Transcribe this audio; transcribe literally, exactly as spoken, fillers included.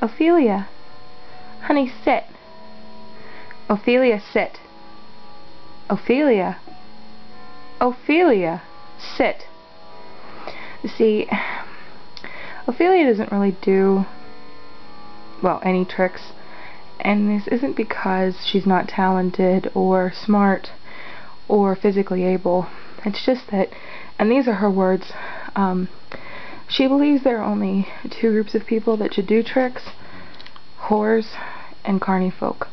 Ophelia. Honey, sit. Ophelia, sit. Ophelia. Ophelia, sit. You see, Ophelia doesn't really do, well, any tricks, and this isn't because she's not talented or smart or physically able. It's just that, and these are her words, um, she believes there are only two groups of people that should do tricks: whores and carny folk.